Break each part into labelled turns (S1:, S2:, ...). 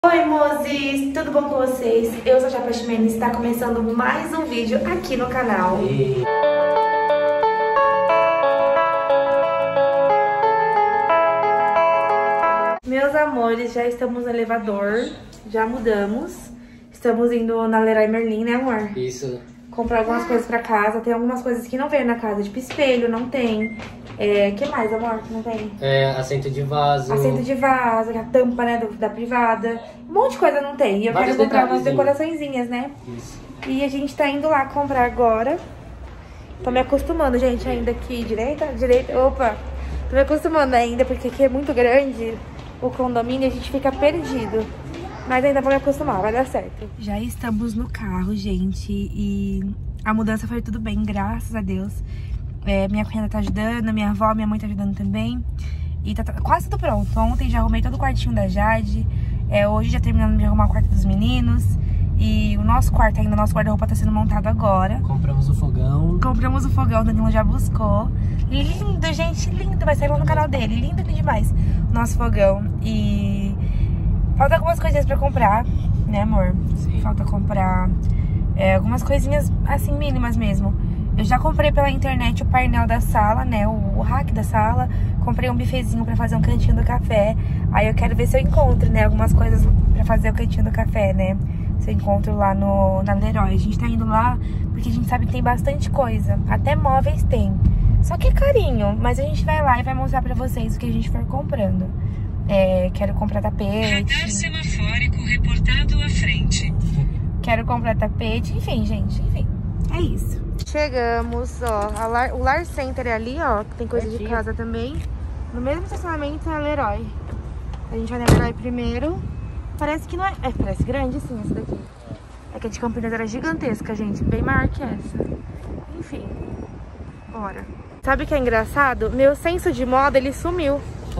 S1: Oi, mozes! Tudo bom com vocês? Eu sou a Japa Ximena e está começando mais um vídeo aqui no canal. Meus amores, já estamos no elevador, já mudamos. Estamos indo na Leroy Merlin, né, amor?
S2: Isso.
S1: Comprar algumas coisas pra casa. Tem algumas coisas que não veio na casa, tipo espelho, não tem. Que mais, amor, que não tem?
S2: Assento de vaso.
S1: Assento de vaso, a tampa, né, da privada. Um monte de coisa não tem. E eu quero comprar umas decoraçõezinhas, né?
S2: Isso.
S1: E a gente tá indo lá comprar agora. Tô me acostumando, gente, ainda aqui. Direita? Opa! Tô me acostumando ainda, porque aqui é muito grande o condomínio e a gente fica perdido. Mas ainda vou me acostumar, vai dar certo. Já estamos no carro, gente. E a mudança foi tudo bem, graças a Deus. Minha cunhada tá ajudando, minha avó, minha mãe tá ajudando também. E tá quase tudo pronto. Ontem já arrumei todo o quartinho da Jade. Hoje já terminando de arrumar o quarto dos meninos. E o nosso quarto ainda, o nosso guarda-roupa tá sendo montado agora.
S2: Compramos o fogão.
S1: Compramos o fogão, o Danilo já buscou. Lindo, gente, lindo. Vai sair lá no canal dele. Lindo demais o nosso fogão. E falta algumas coisinhas pra comprar, né, amor?
S2: Sim.
S1: Falta comprar algumas coisinhas, assim, mínimas mesmo. Eu já comprei pela internet o painel da sala, né, o rack da sala. Comprei um bifezinho pra fazer um cantinho do café. Aí eu quero ver se eu encontro, né, algumas coisas pra fazer o cantinho do café, né. Se eu encontro lá na Leroy. A gente tá indo lá porque a gente sabe que tem bastante coisa. Até móveis tem. Só que é carinho, mas a gente vai lá e vai mostrar pra vocês o que a gente for comprando. Quero comprar tapete.
S3: Radar semafórico reportado à frente.
S1: Quero comprar tapete, enfim, gente, enfim. É isso. Chegamos, ó, o Lar Center é ali, ó, que tem coisa de casa também. No mesmo estacionamento é a Leroy. A gente vai na Leroy primeiro. Parece que não é... parece grande sim essa daqui. É que a de Campinas era gigantesca, gente, bem maior que essa. Enfim, bora. Sabe o que é engraçado? Meu senso de moda, ele sumiu.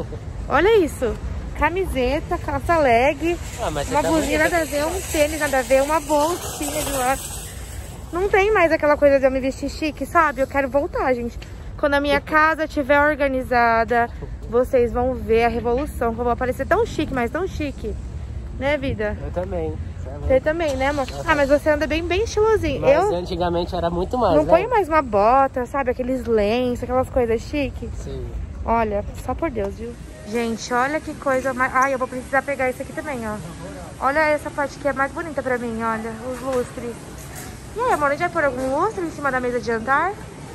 S1: Olha isso. Camiseta, calça leg, uma blusinha nada a ver, um tênis nada a ver, uma bolsinha de lá. Não tem mais aquela coisa de eu me vestir chique, sabe? Eu quero voltar, gente. Quando a minha casa estiver organizada, vocês vão ver a revolução. Que eu vou aparecer tão chique, mas tão chique. Né, vida?
S2: Eu também.
S1: Você também, né, amor? Ah, mas você anda bem estilosinho.
S2: Mas antigamente era muito mais,
S1: não
S2: né?
S1: ponho mais uma bota, sabe? Aqueles lenços, aquelas coisas chiques.
S2: Sim.
S1: Olha, só por Deus, viu? Gente, olha que coisa mais... Ai, eu vou precisar pegar isso aqui também, ó. Olha essa parte que é mais bonita pra mim, olha. Os lustres. E aí, amor, a gente vai pôr algum lustre em cima da mesa de jantar?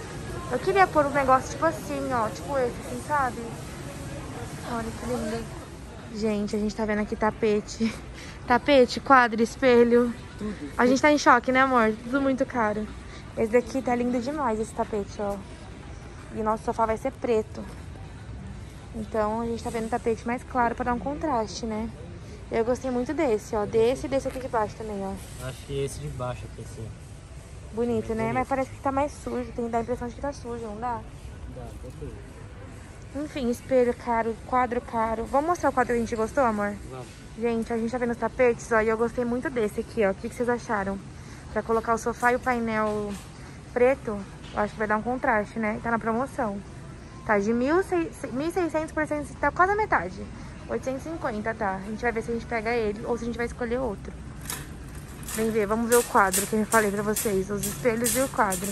S1: Eu queria pôr um negócio tipo assim, ó. Tipo esse, assim, sabe? Olha que lindo. Gente, a gente tá vendo aqui tapete. Tapete, quadro, espelho. A gente tá em choque, né, amor? Tudo muito caro. Esse daqui tá lindo demais, esse tapete, ó. E o nosso sofá vai ser preto. Então, a gente tá vendo tapete mais claro pra dar um contraste, né? Eu gostei muito desse, ó. Desse e desse aqui de baixo também, ó.
S2: Acho que esse de baixo aqui, assim.
S1: Bonito, né? Mas parece que tá mais sujo. Tem que dar a impressão de que tá sujo, não dá?
S2: Dá, tá tudo.
S1: Enfim, espelho caro, quadro caro. Vamos mostrar o quadro que a gente gostou, amor?
S2: Vamos.
S1: Gente, a gente tá vendo os tapetes, ó. E eu gostei muito desse aqui, ó. O que vocês acharam? Pra colocar o sofá e o painel preto, eu acho que vai dar um contraste, né? Tá na promoção. Tá de 1.600%, tá quase a metade. 850, tá? A gente vai ver se a gente pega ele ou se a gente vai escolher outro. Vem ver, vamos ver o quadro que eu falei pra vocês. Os espelhos e o quadro.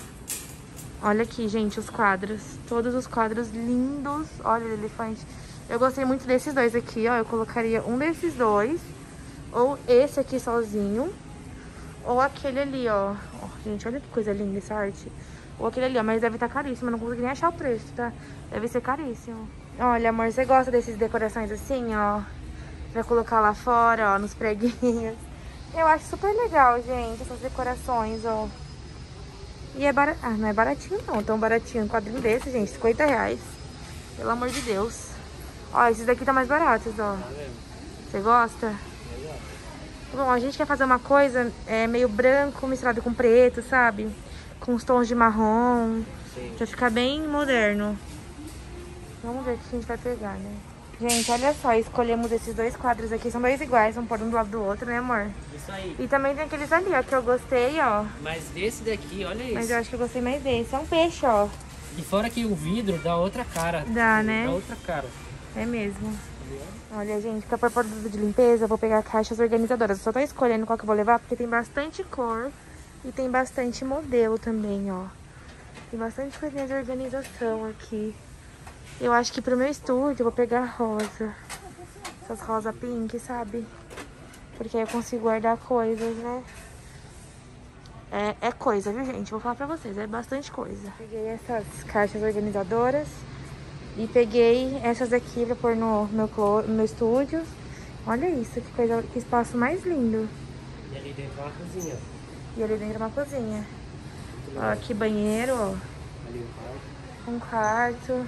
S1: Olha aqui, gente, os quadros. Todos os quadros lindos. Olha o elefante. Eu gostei muito desses dois aqui, ó. Eu colocaria um desses dois. Ou esse aqui sozinho. Ou aquele ali, ó. Gente, olha que coisa linda essa arte. Ou aquele ali, ó. Mas deve estar caríssimo. Eu não consegui nem achar o preço, tá? Deve ser caríssimo. Olha, amor, você gosta dessas decorações assim, ó? Pra colocar lá fora, ó, nos preguinhos. Eu acho super legal, gente, essas decorações, ó. E é barato. Ah, não é baratinho não, tão baratinho. Um quadrinho desse, gente, 50 reais. Pelo amor de Deus. Ó, esses daqui tá mais baratos, ó. Você gosta? Bom, a gente quer fazer uma coisa meio branco misturado com preto, sabe? Com os tons de marrom.
S2: Sim.
S1: Pra ficar bem moderno. Vamos ver o que a gente vai pegar, né? Gente, olha só, escolhemos esses dois quadros aqui. São dois iguais, vamos pôr um do lado do outro, né, amor?
S2: Isso aí.
S1: E também tem aqueles ali, ó, que eu gostei, ó.
S2: Mas desse daqui, olha isso.
S1: Mas eu acho que eu gostei mais desse. É um peixe, ó.
S2: E fora que o vidro dá outra cara.
S1: Dá, né?
S2: Dá outra cara.
S1: É mesmo. Olha, gente, pra pôr produto de limpeza, eu vou pegar caixas organizadoras. Eu só tô escolhendo qual que eu vou levar, porque tem bastante cor e tem bastante modelo também, ó. Tem bastante coisinha de organização aqui. Eu acho que pro meu estúdio eu vou pegar rosa. Essas rosa pink, sabe? Porque aí eu consigo guardar coisas, né? É coisa, viu, gente? Vou falar pra vocês, é bastante coisa. Peguei essas caixas organizadoras e peguei essas aqui pra pôr no meu estúdio. Olha isso, que coisa, que espaço mais lindo.
S2: E ali dentro é uma cozinha.
S1: E ali dentro é uma cozinha. Ó, aqui banheiro, ó.
S2: Ali um quarto.
S1: Um quarto.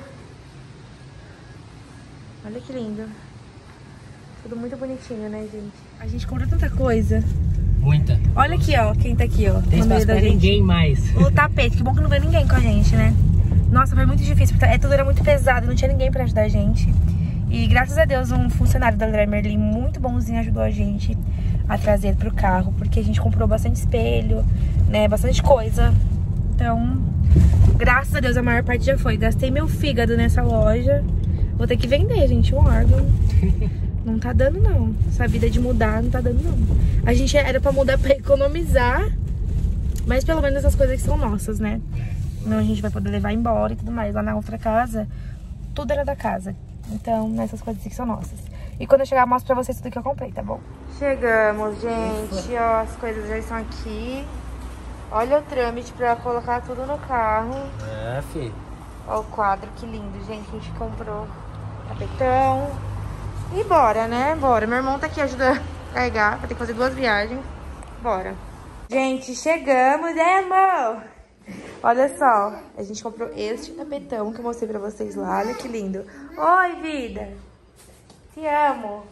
S1: Olha que lindo. Tudo muito bonitinho, né, gente? A gente comprou tanta coisa.
S2: Muita.
S1: Olha aqui, ó, quem tá aqui, ó.
S2: Tem espaço pra ninguém mais.
S1: O tapete, que bom que não veio ninguém com a gente, né? Nossa, foi muito difícil, porque tudo era muito pesado, não tinha ninguém pra ajudar a gente. E graças a Deus, um funcionário da Leroy Merlin muito bonzinho ajudou a gente a trazer pro carro, porque a gente comprou bastante espelho, né, bastante coisa. Então, graças a Deus, a maior parte já foi. Gastei meu fígado nessa loja. Vou ter que vender, gente, um órgão. Não tá dando, não. Essa vida de mudar não tá dando, não. A gente era pra mudar pra economizar, mas pelo menos as coisas que são nossas, né? Não, a gente vai poder levar embora e tudo mais. Lá na outra casa, tudo era da casa. Então, essas coisas que são nossas. E quando eu chegar, eu mostro pra vocês tudo que eu comprei, tá bom? Chegamos, gente. Ó, as coisas já estão aqui. Olha o trâmite pra colocar tudo no carro.
S2: É, filho.
S1: Ó o quadro, que lindo, gente. A gente comprou tapetão. E bora, né? Bora. Meu irmão tá aqui ajudando a carregar. Vai ter que fazer 2 viagens. Bora. Gente, chegamos, né, amor? Olha só. A gente comprou este tapetão que eu mostrei pra vocês lá. Olha que lindo. Oi, vida. Te amo.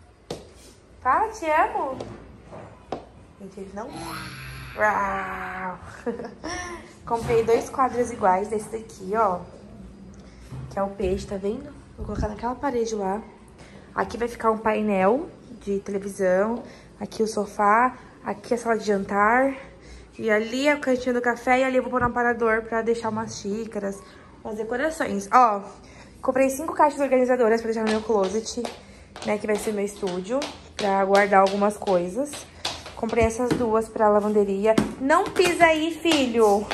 S1: Fala, te amo. Gente, eles não... Uau. Comprei 2 quadros iguais desse daqui, ó. Que é o peixe, tá vendo? Vou colocar naquela parede lá. Aqui vai ficar um painel de televisão. Aqui o sofá. Aqui a sala de jantar. E ali é o cantinho do café. E ali eu vou pôr um aparador pra deixar umas xícaras, umas decorações. Ó, comprei 5 caixas organizadoras pra deixar no meu closet, né? Que vai ser meu estúdio. Pra guardar algumas coisas. Comprei essas 2 pra lavanderia. Não pisa aí, filho!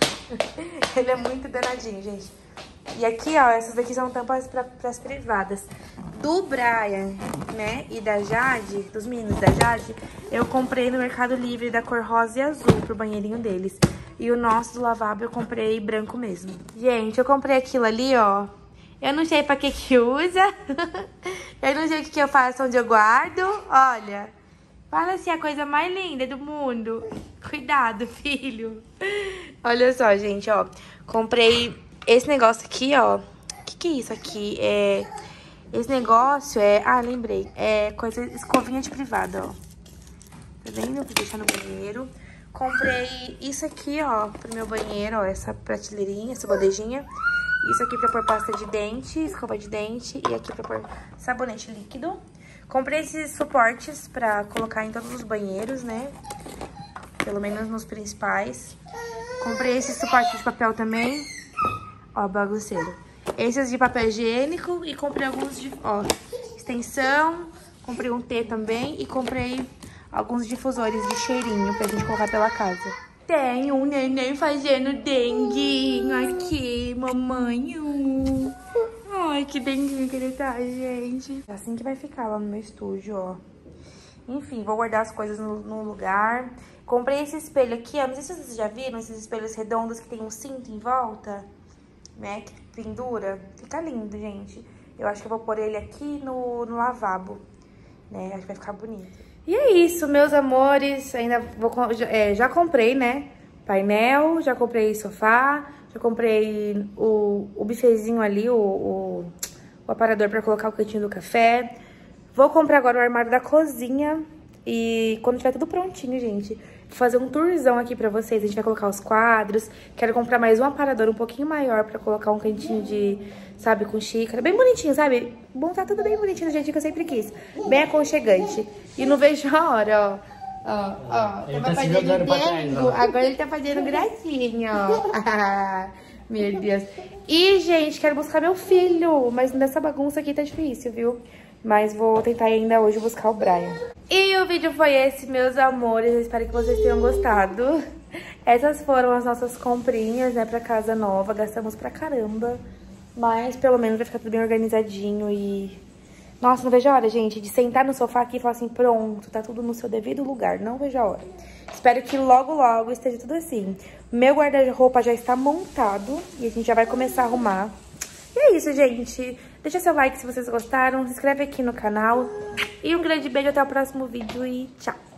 S1: Ele é muito danadinho, gente. E aqui, ó, essas daqui são tampas pras privadas. Do Brian, né, e da Jade, dos meninos da Jade, eu comprei no Mercado Livre da cor rosa e azul pro banheirinho deles. E o nosso do lavabo eu comprei branco mesmo. Gente, eu comprei aquilo ali, ó. Eu não sei pra que usa. Eu não sei o que eu faço, onde eu guardo. Olha, fala assim, a coisa mais linda do mundo. Cuidado, filho. Olha só, gente, ó. Comprei esse negócio aqui, ó. O que é isso aqui? Esse negócio é... Ah, lembrei. É coisa... Escovinha de privada, ó. Tá vendo? Vou deixar no banheiro. Comprei isso aqui, ó, pro meu banheiro, ó. Essa prateleirinha, essa bandejinha. Isso aqui pra pôr pasta de dente, escova de dente. E aqui pra pôr sabonete líquido. Comprei esses suportes pra colocar em todos os banheiros, né? Pelo menos nos principais. Comprei esse suporte de papel também. Ó, bagunceiro. Esses de papel higiênico e comprei alguns de, ó, extensão. Comprei um T também e comprei alguns difusores de cheirinho pra gente colocar pela casa. Tem um neném fazendo denguinho aqui, mamanho. Ai, que denguinho que ele tá, gente. É assim que vai ficar lá no meu estúdio, ó. Enfim, vou guardar as coisas no lugar. Comprei esse espelho aqui, ó. Não sei se vocês já viram esses espelhos redondos que tem um cinto em volta, né, que pendura. Fica lindo, gente. Eu acho que eu vou pôr ele aqui no lavabo, né, acho que vai ficar bonito. E é isso, meus amores. Ainda vou... já comprei, né, painel, já comprei sofá, já comprei o bifezinho ali, o aparador pra colocar o cantinho do café. Vou comprar agora o armário da cozinha. E quando tiver tudo prontinho, gente, vou fazer um tourzão aqui pra vocês. A gente vai colocar os quadros. Quero comprar mais um aparador um pouquinho maior pra colocar um cantinho de, sabe, com xícara. Bem bonitinho, sabe? Bom, tá tudo bem bonitinho do jeito que eu sempre quis. Bem aconchegante. E não vejo a hora, ó. Ó,
S2: Ele
S1: tava
S2: tá se
S1: fazendo
S2: jogando pra trás,
S1: dengo,
S2: ó.
S1: agora ele tá fazendo gracinha, ó. Meu Deus. E, gente, quero buscar meu filho, mas nessa bagunça aqui tá difícil, viu? Mas vou tentar ainda hoje buscar o Brian. E o vídeo foi esse, meus amores. Eu espero que vocês tenham gostado. Essas foram as nossas comprinhas, né, pra casa nova. Gastamos pra caramba. Mas pelo menos vai ficar tudo bem organizadinho e... Nossa, não vejo a hora, gente, de sentar no sofá aqui e falar assim, pronto, tá tudo no seu devido lugar. Não vejo a hora. Espero que logo, logo esteja tudo assim. Meu guarda-roupa já está montado e a gente já vai começar a arrumar. E é isso, gente. Deixa seu like se vocês gostaram, se inscreve aqui no canal. E um grande beijo, até o próximo vídeo e tchau!